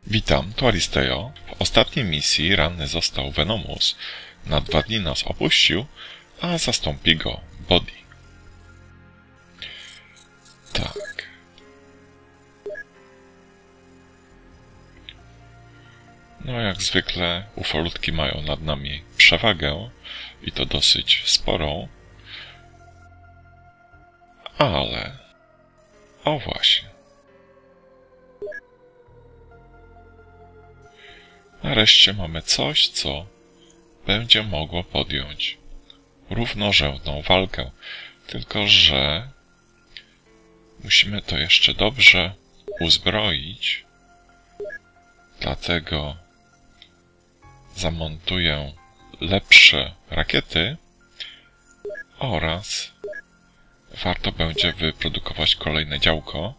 Witam, tu Aristeo. W ostatniej misji ranny został Venomus. Na 2 dni nas opuścił, a zastąpi go Body. Tak. No jak zwykle ufolutki mają nad nami przewagę i to dosyć sporą. Ale... O właśnie. Nareszcie mamy coś, co będzie mogło podjąć równorzędną walkę. Tylko że musimy to jeszcze dobrze uzbroić. Dlatego zamontuję lepsze rakiety oraz warto będzie wyprodukować kolejne działko.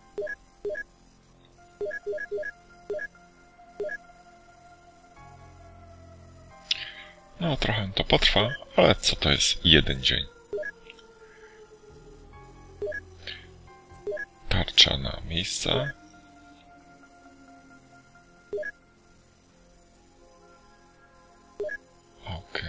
No, trochę to potrwa, ale co to jest 1 dzień? Tarcza na miejsce. Ok.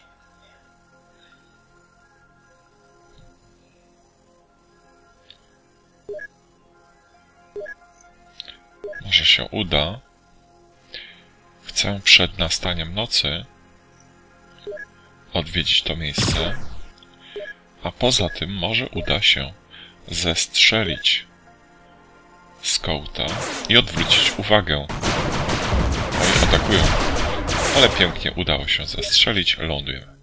Może się uda. Chcę przed nastaniem nocy odwiedzić to miejsce, a poza tym może uda się zestrzelić Skouta i odwrócić uwagę. Oni atakują, ale pięknie udało się zestrzelić, lądujemy.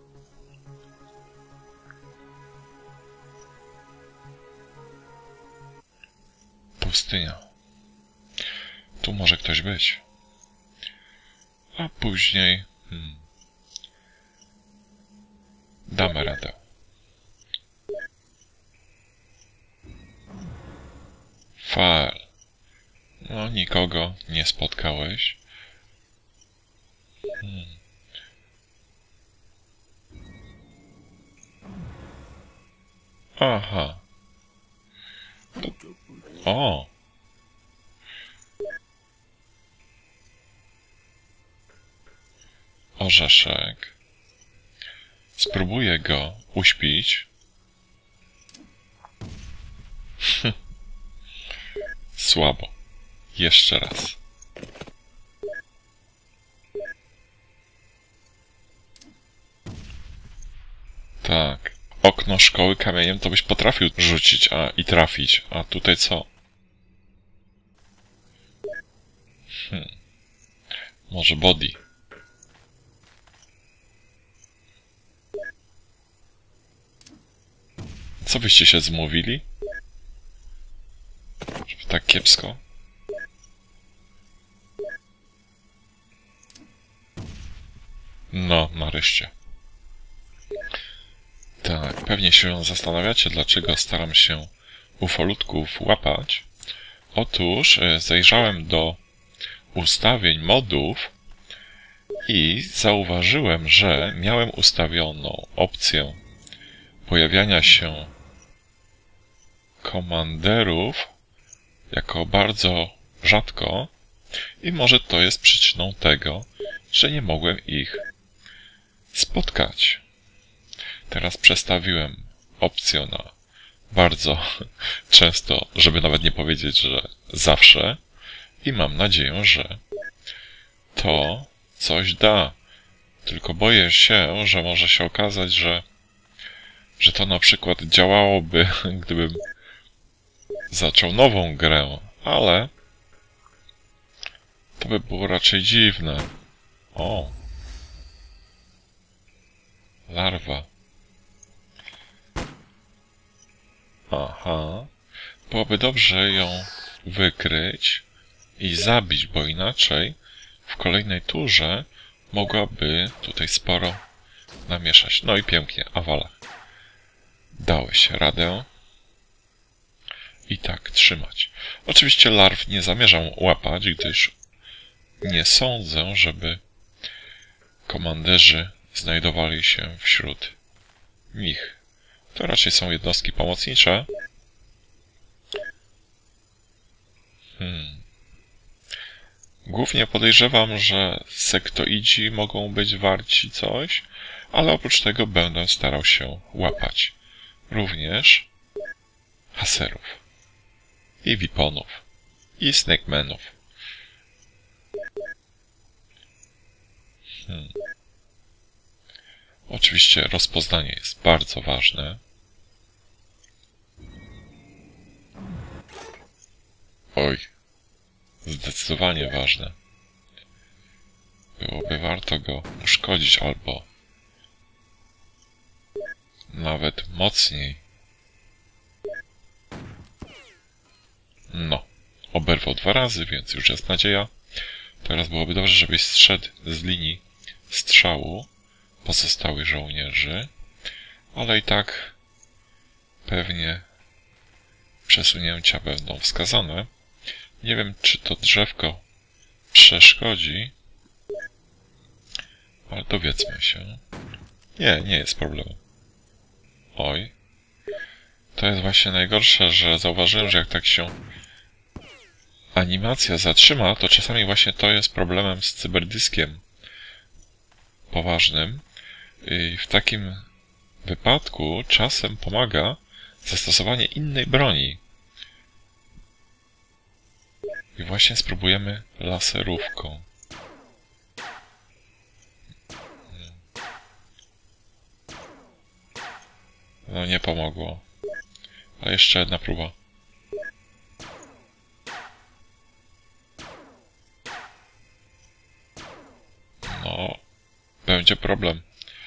Pustynia. Tu może ktoś być. A później... Damy radę. Fal. No, nikogo nie spotkałeś. Aha. O! Orzeszek. Spróbuję go uśpić. Słabo. Jeszcze raz. Tak. Okno szkoły kamieniem to byś potrafił rzucić i trafić. A tutaj co? Może Body. Co byście się zmówili? Żeby tak kiepsko? No, nareszcie. Tak, pewnie się zastanawiacie, dlaczego staram się ufolutków łapać. Otóż zajrzałem do ustawień modów i zauważyłem, że miałem ustawioną opcję pojawiania się komanderów jako bardzo rzadko i może to jest przyczyną tego, że nie mogłem ich spotkać. Teraz przestawiłem opcję na bardzo często, żeby nawet nie powiedzieć, że zawsze i mam nadzieję, że to coś da. Tylko boję się, że może się okazać, że to na przykład działałoby, gdybym zaczął nową grę, ale to by było raczej dziwne. O! Larwa. Aha. Byłoby dobrze ją wykryć i zabić, bo inaczej w kolejnej turze mogłaby tutaj sporo namieszać. No i pięknie, Awala. Dałeś radę. I tak trzymać. Oczywiście larw nie zamierzam łapać, gdyż nie sądzę, żeby komanderzy znajdowali się wśród nich. To raczej są jednostki pomocnicze. Głównie podejrzewam, że sektoidzi mogą być warci coś, ale oprócz tego będę starał się łapać również haserów i wiponów i snakemenów. Oczywiście rozpoznanie jest bardzo ważne. Oj, zdecydowanie ważne. Byłoby warto go uszkodzić albo nawet mocniej. No, oberwał 2 razy, więc już jest nadzieja. Teraz byłoby dobrze, żebyś zszedł z linii strzału pozostałych żołnierzy, ale i tak pewnie przesunięcia będą wskazane. Nie wiem, czy to drzewko przeszkodzi, ale dowiedzmy się. Nie jest problemu. Oj. To jest właśnie najgorsze, że zauważyłem, że jak tak się animacja zatrzyma, to czasami właśnie to jest problemem z cyberdyskiem poważnym. I w takim wypadku czasem pomaga zastosowanie innej broni. I właśnie spróbujemy laserówką. No nie pomogło. Ale jeszcze jedna próba. No, będzie problem.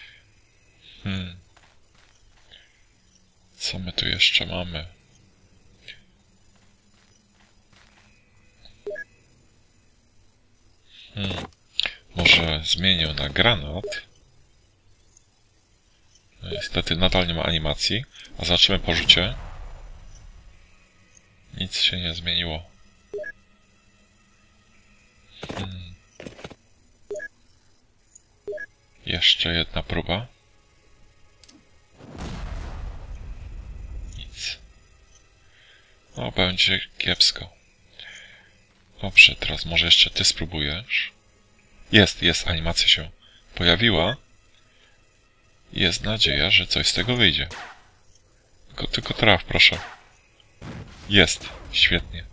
Co my tu jeszcze mamy? Może zmienię na granat. No, niestety nadal nie ma animacji. A zobaczymy po rzucie. Nic się nie zmieniło. Jeszcze jedna próba. Nic. No, będzie kiepsko. Dobrze, teraz może jeszcze ty spróbujesz. Jest, animacja się pojawiła. Jest nadzieja, że coś z tego wyjdzie. Tylko traf, proszę. Jest, świetnie.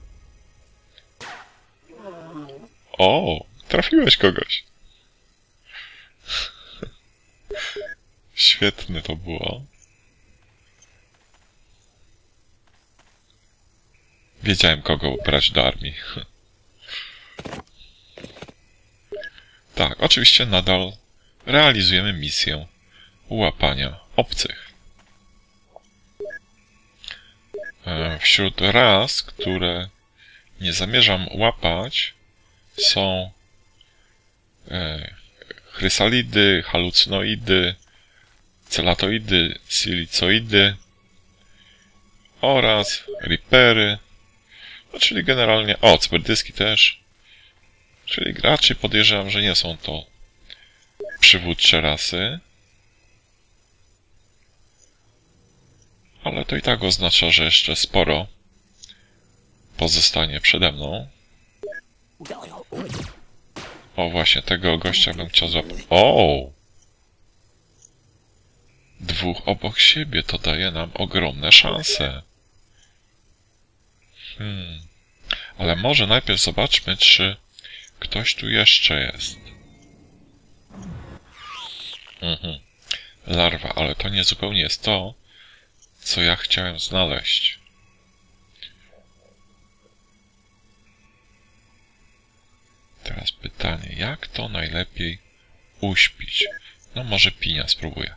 O, trafiłeś kogoś. Świetne to było. Wiedziałem, kogo brać do armii. Tak, oczywiście nadal realizujemy misję łapania obcych. Wśród ras, które nie zamierzam łapać, są chrysalidy, halucynoidy, celatoidy, silicoidy oraz ripery, no, czyli generalnie, cyberdyski też, czyli raczej podejrzewam, że nie są to przywódcze rasy, ale to i tak oznacza, że jeszcze sporo pozostanie przede mną. O, właśnie tego gościa bym chciał złapać. O! 2 obok siebie, to daje nam ogromne szanse. Ale może najpierw zobaczmy, czy ktoś tu jeszcze jest. Larwa, ale to nie zupełnie jest to, co ja chciałem znaleźć. Teraz pytanie, jak to najlepiej uśpić? No może pinia spróbuję.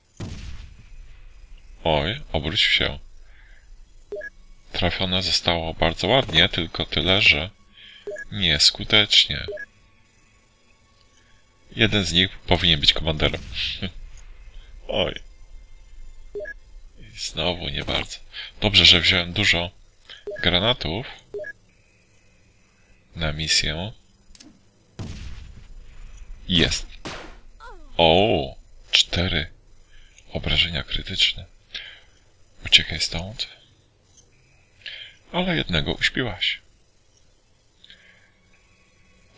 Oj, obrócił się. Trafione zostało bardzo ładnie, tylko tyle, że nieskutecznie. Jeden z nich powinien być komanderem. Oj. I znowu nie bardzo. Dobrze, że wziąłem dużo granatów na misję. Jest. O, 4 obrażenia krytyczne. Uciekaj stąd. Ale jednego uśpiłaś.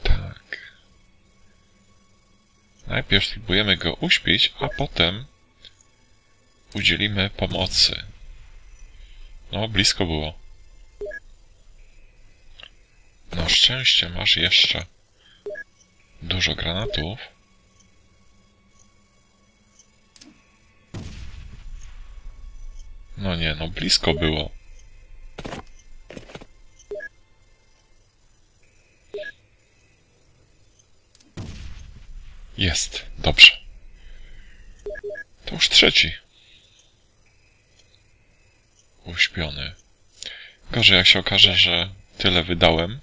Najpierw spróbujemy go uśpić, a potem udzielimy pomocy. No, blisko było. Na szczęście masz jeszcze dużo granatów. No nie, no blisko było. Jest, dobrze. To już trzeci. Uśpiony. Gorzej jak się okaże, że tyle wydałem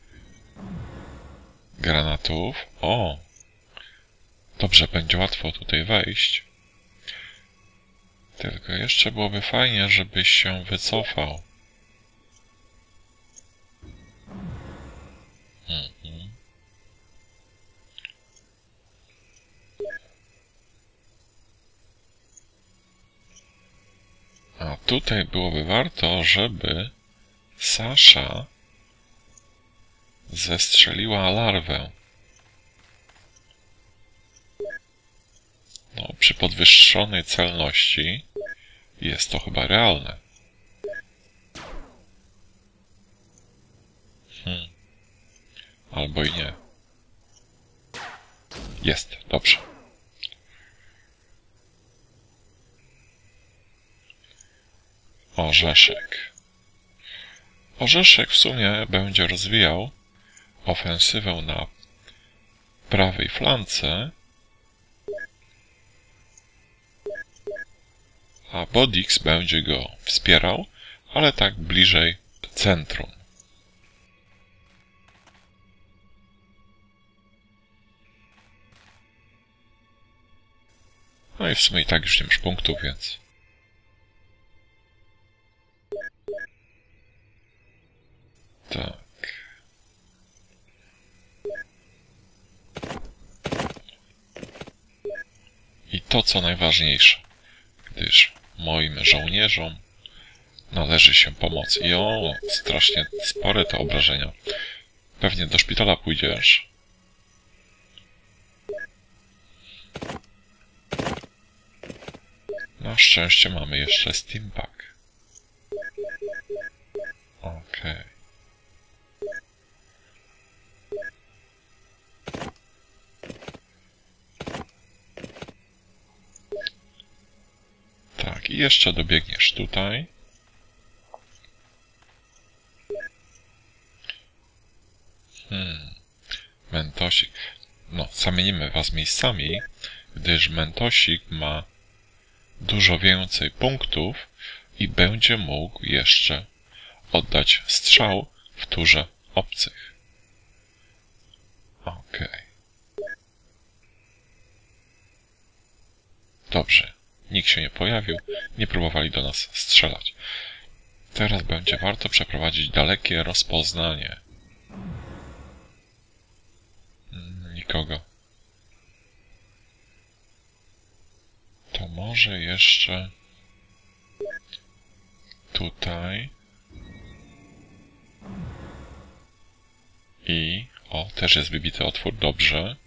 granatów. O! Dobrze, będzie łatwo tutaj wejść. Tylko jeszcze byłoby fajnie, żebyś się wycofał. A tutaj byłoby warto, żeby Sasza zestrzeliła larwę. No, przy podwyższonej celności jest to chyba realne. Albo i nie. Jest, dobrze. Orzeszek. Orzeszek w sumie będzie rozwijał ofensywę na prawej flance, a Bodix będzie go wspierał, ale tak bliżej centrum. No i w sumie i tak już nie masz punktów, więc... Tak. I to co najważniejsze, gdyż moim żołnierzom należy się pomoc. I o, strasznie spore te obrażenia. Pewnie do szpitala pójdziesz. Na szczęście mamy jeszcze Steampack. Okej. Tak, i jeszcze dobiegniesz tutaj. Mentosik. No, zamienimy was miejscami, gdyż Mentosik ma dużo więcej punktów i będzie mógł jeszcze oddać strzał w turze obcych. Okej. Dobrze. Nikt się nie pojawił, nie próbowali do nas strzelać. Teraz będzie warto przeprowadzić dalekie rozpoznanie. Nikogo. To może jeszcze tutaj i o, też jest wybity otwór, dobrze.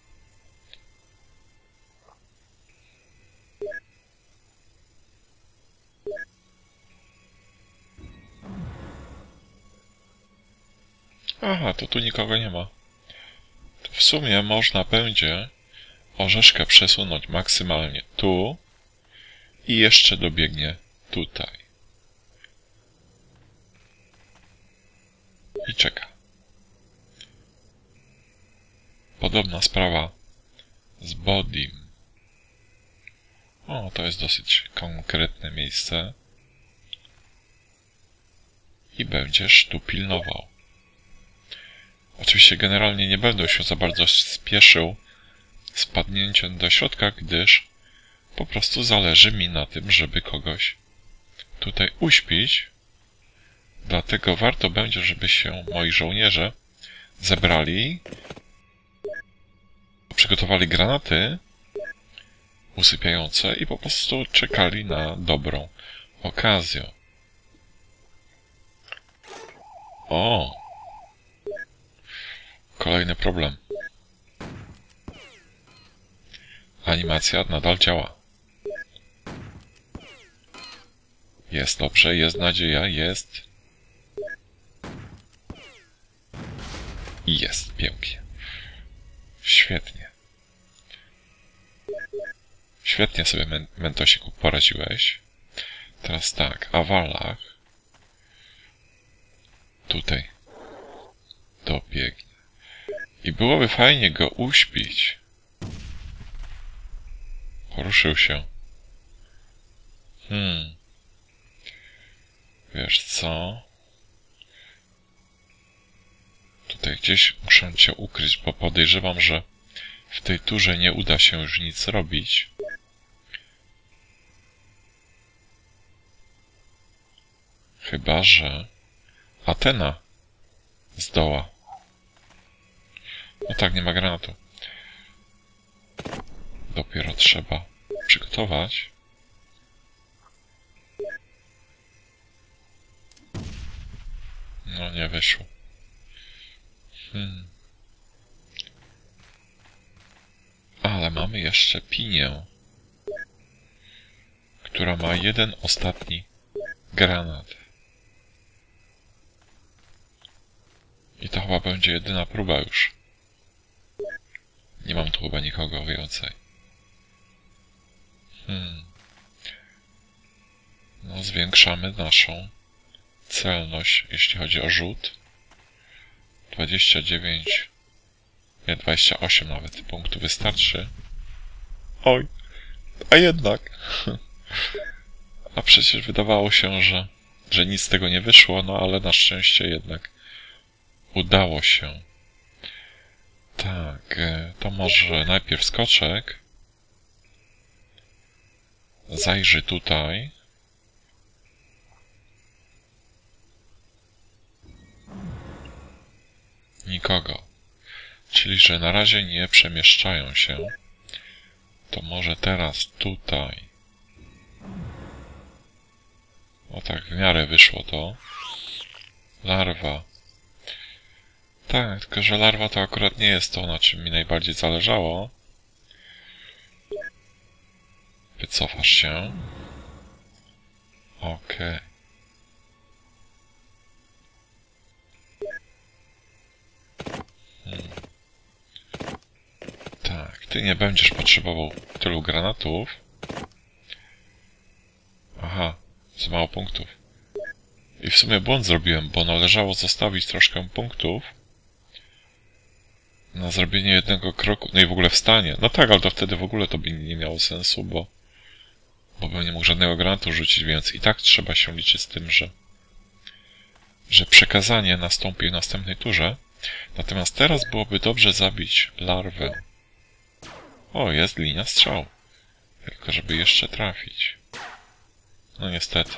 Aha, to tu nikogo nie ma. To w sumie można będzie orzeszkę przesunąć maksymalnie tu i jeszcze dobiegnie tutaj. I czeka. Podobna sprawa z Bodim. O, to jest dosyć konkretne miejsce. I będziesz tu pilnował. Oczywiście generalnie nie będę się za bardzo spieszył z padnięciem do środka, gdyż po prostu zależy mi na tym, żeby kogoś tutaj uśpić. Dlatego warto będzie, żeby się moi żołnierze zebrali, przygotowali granaty usypiające i po prostu czekali na dobrą okazję. O! Kolejny problem. Animacja nadal działa. Jest dobrze, jest nadzieja, jest. Jest pięknie. Świetnie. Świetnie sobie, Mentosiku, poradziłeś. Teraz tak, Avalach. Tutaj. Dobiegnie. I byłoby fajnie go uśpić. Poruszył się. Wiesz co? Tutaj gdzieś muszę cię ukryć, bo podejrzewam, że w tej turze nie uda się już nic robić. Chyba że Athena zdoła. No tak, nie ma granatu. Dopiero trzeba przygotować. No nie wyszło. Ale mamy jeszcze Pinię, która ma jeden ostatni granat. I to chyba będzie jedyna próba już. Nie mam tu chyba nikogo więcej. No, zwiększamy naszą celność, jeśli chodzi o rzut. 29, nie, 28 nawet punktów wystarczy. Oj, a jednak. A przecież wydawało się, że nic z tego nie wyszło, no ale na szczęście jednak udało się. Tak, to może najpierw skoczek. Zajrzyj tutaj. Nikogo. Czyli, że na razie nie przemieszczają się. To może teraz tutaj. O tak, w miarę wyszło to. Larwa. Tak, tylko że larwa to akurat nie jest to, na czym mi najbardziej zależało. Wycofasz się. Okej. Tak, ty nie będziesz potrzebował tylu granatów. Aha, za mało punktów. I w sumie błąd zrobiłem, bo należało zostawić troszkę punktów na zrobienie jednego kroku, no i w ogóle wstanie. No tak, ale to wtedy w ogóle to by nie miało sensu, bo bym nie mógł żadnego granatu rzucić, więc i tak trzeba się liczyć z tym, że przekazanie nastąpi w następnej turze. Natomiast teraz byłoby dobrze zabić larwę. O, jest linia strzał. Tylko żeby jeszcze trafić. No niestety.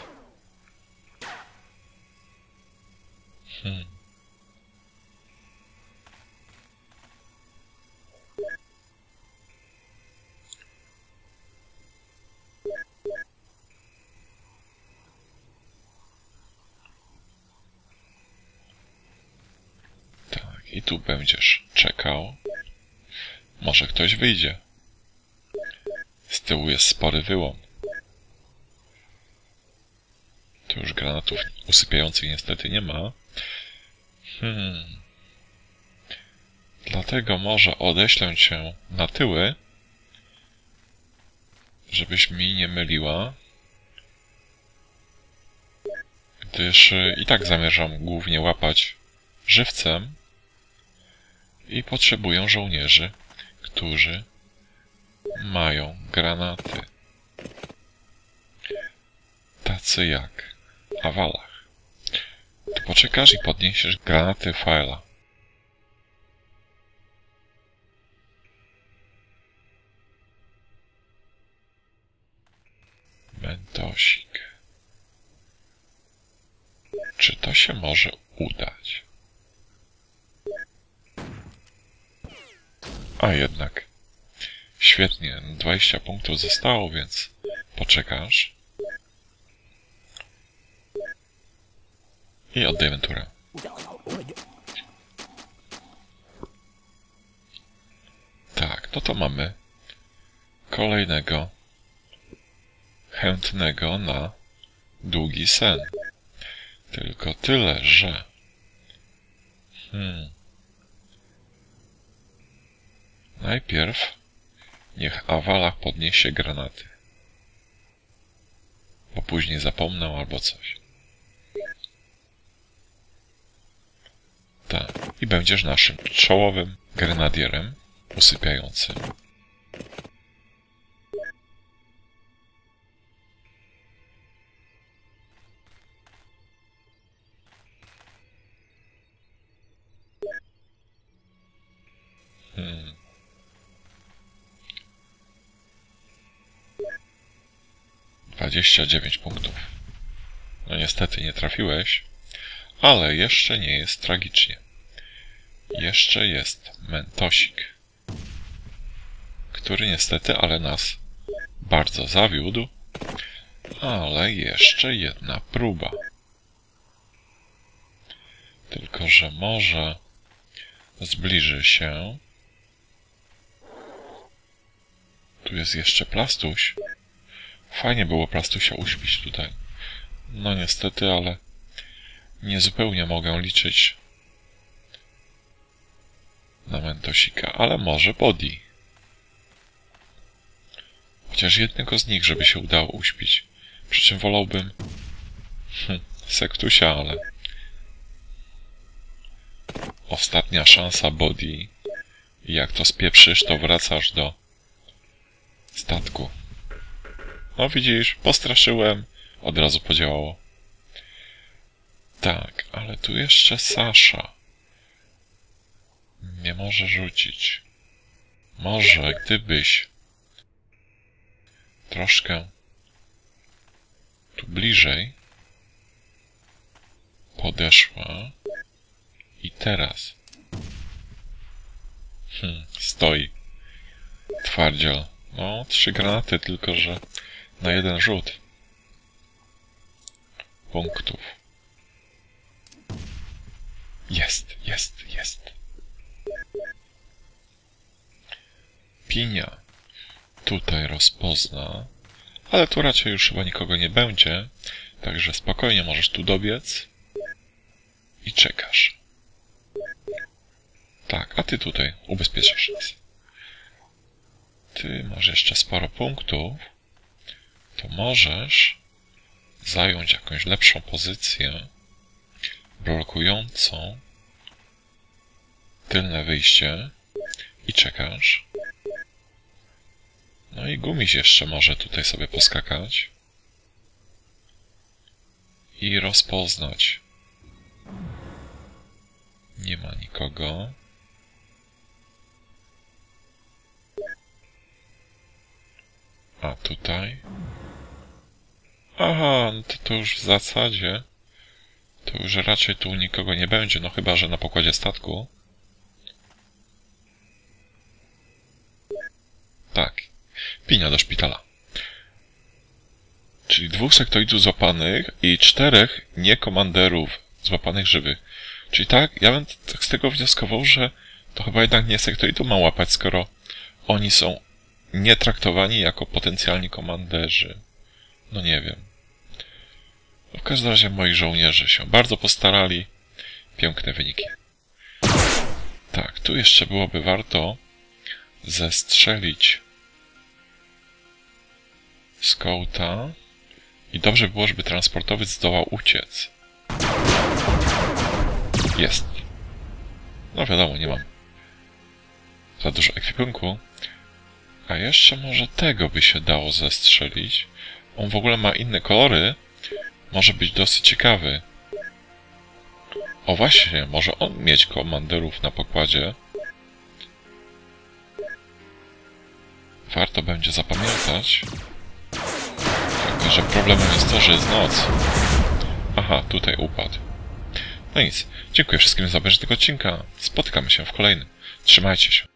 Tak, i tu będziesz czekał. Może ktoś wyjdzie. Z tyłu jest spory wyłom. Tu już granatów usypiających niestety nie ma. Dlatego może odeślę cię na tyły, żebyś mi nie myliła, gdyż i tak zamierzam głównie łapać żywcem i potrzebuję żołnierzy, którzy mają granaty. Tacy jak Avalach. To poczekasz i podniesiesz granaty Faela. Mentosik. Czy to się może udać? A jednak. Świetnie. 20 punktów zostało, więc poczekasz. I oddajemy turę. Tak, no to mamy kolejnego chętnego na długi sen. Tylko tyle, że... Najpierw niech Awala podniesie granaty. Bo później zapomnę albo coś. Tak. I będziesz naszym czołowym grenadierem usypiającym. Hmm. 29 punktów. No niestety nie trafiłeś, ale jeszcze nie jest tragicznie. Jeszcze jest Mentosik, który niestety, ale nas bardzo zawiódł, ale jeszcze jedna próba. Tylko że może zbliży się. Tu jest jeszcze Plastuś. Fajnie było Plastusia uśpić tutaj. No niestety, ale niezupełnie mogę liczyć na Mentosika, ale może Body. Chociaż jednego z nich, żeby się udało uśpić. Przy czym wolałbym Sektusia, ale ostatnia szansa Body. I jak to spieprzysz, to wracasz do statku. No widzisz, postraszyłem, od razu podziałało. Tak, ale tu jeszcze Sasza nie może rzucić. Może gdybyś troszkę tu bliżej podeszła i teraz stoi twardziel. No, 3 granaty, tylko że na jeden rzut punktów. Jest. Pinia tutaj rozpozna, ale tu raczej już chyba nikogo nie będzie, także spokojnie możesz tu dobiec i czekasz. Tak, a ty tutaj ubezpieczasz nas. Ty masz jeszcze sporo punktów, to możesz zająć jakąś lepszą pozycję blokującą tylne wyjście i czekasz. No i Gumiś jeszcze może tutaj sobie poskakać i rozpoznać. Nie ma nikogo. A tutaj? Aha, no to już w zasadzie to już raczej tu nikogo nie będzie, no chyba że na pokładzie statku. Tak. Pinia do szpitala. Czyli 2 sektoidów złapanych i 4 niekomanderów złapanych żywych. Czyli tak, ja bym tak z tego wnioskował, że to chyba jednak nie sektoidów ma łapać, skoro oni są nie traktowani jako potencjalni komanderzy. No nie wiem. W każdym razie moi żołnierze się bardzo postarali. Piękne wyniki. Tak, tu jeszcze byłoby warto zestrzelić skauta i dobrze było, żeby transportowiec zdołał uciec. Jest. No wiadomo, nie mam za dużo ekwipunku. A jeszcze może tego by się dało zestrzelić. On w ogóle ma inne kolory. Może być dosyć ciekawy. O właśnie, może on mieć komanderów na pokładzie. Warto będzie zapamiętać. Tylko że problemem jest to, że jest noc. Aha, tutaj upadł. No nic. Dziękuję wszystkim za obejrzenie tego odcinka. Spotykamy się w kolejnym. Trzymajcie się.